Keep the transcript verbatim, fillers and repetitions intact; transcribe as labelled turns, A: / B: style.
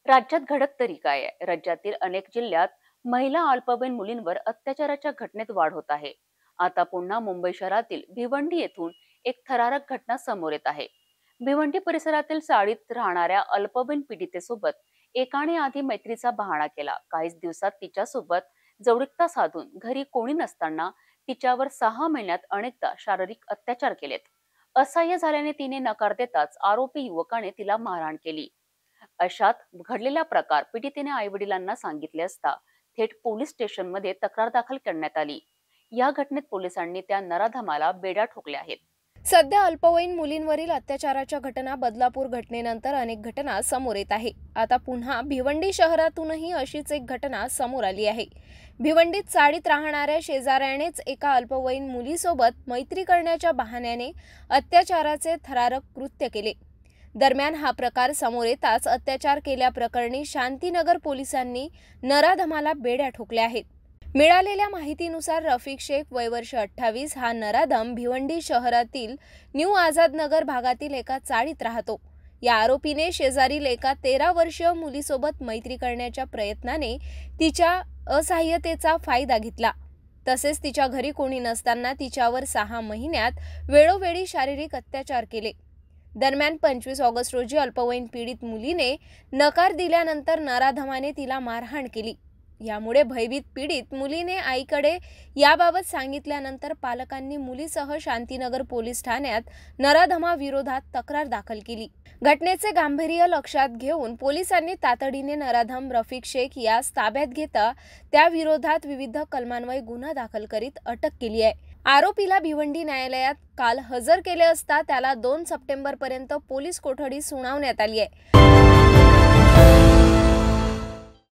A: राज्यात घडत तरी काय आहे? राज्यातील अनेक जिल्ह्यात महिला अल्पवयीन मुलींवर अत्याचाराच्या घटनेत वाढ होत आहे. आता पुन्हा मुंबई शहरातील भिवंडी येथून एक थरारक घटना समोर येत आहे. भिवंडी परिसरातील चाळीत राहणाऱ्या अल्पवयीन पीडितेसोबत एकाने आधी मैत्रीचा बहाणा केला. काहीच दिवसात तिच्यासोबत जवळीकता साधून घरी कोणी नसताना तिच्यावर सहा महिन्यात अनेकदा शारीरिक अत्याचार केलेत. असह्य झाल्याने तिने नकार देताच आरोपी युवकाने तिला मारहाण केली. अशात घडलेला प्रकार पीडितेने आई वडिलांना सांगितले असता थेट पोलीस स्टेशनमध्ये तक्रार दाखल करण्यात आली. या घटनेत पोलिसांनी त्या नराधमाला बेड्या ठोकल्या आहेत.
B: सध्या अल्पवयीन मुलींवरील अत्याचाराच्या घटना बदलापूर घटनेनंतर अनेक घटना समोर येत आहे. आता पुन्हा भिवंडी शहरातूनही अशीच एक घटना समोर आली आहे. भिवंडीत चाळीत राहणाऱ्या शेजाऱ्यानेच एका अल्पवयीन मुलीसोबत मैत्री करण्याच्या बहाण्याने अत्याचाराचे थरारक कृत्य केले. दरम्यान हा प्रकार समोर येताच अत्याचार केल्याप्रकरणी शांतीनगर पोलिसांनी नराधमाला बेड्या ठोकल्या आहेत. मिळालेल्या माहितीनुसार रफिक शेख वय वर्ष अठ्ठावीस हा नराधम भिवंडी शहरातील न्यू आझाद नगर भागातील एका चाळीत राहतो. या आरोपीने शेजारील एका तेरा वर्षीय मुलीसोबत मैत्री करण्याच्या प्रयत्नाने तिच्या असहाय्यतेचा फायदा घेतला. तसेच तिच्या घरी कोणी नसताना तिच्यावर सहा महिन्यात वेळोवेळी शारीरिक अत्याचार केले. दरम्यान पंचवीस ऑगस्ट रोजी अल्पवयीन पीडित मुलीने नकार दिल्यानंतर नराधमाने तिला मारहाण केली. यामुळे भयभीत पीडित मुलीने आईकडे याबाबत सांगितल्यानंतर पालकांनी मुलीसह शांतीनगर पोलीस ठाण्यात नराधमाविरोधात तक्रार दाखल केली. घटनेचे गांभीर्य लक्षात घेऊन पोलिसांनी तातडीने नराधम रफिक शेख यास ताब्यात घेता त्याविरोधात विविध कलमान्वये गुन्हा दाखल करीत अटक केली आहे. आरोपीला भिवंडी न्यायालयात काल हजर केले असता त्याला दोन सप्टेंबर पर्यंत पोलीस कोठडी सुनावण्यात आली आहे.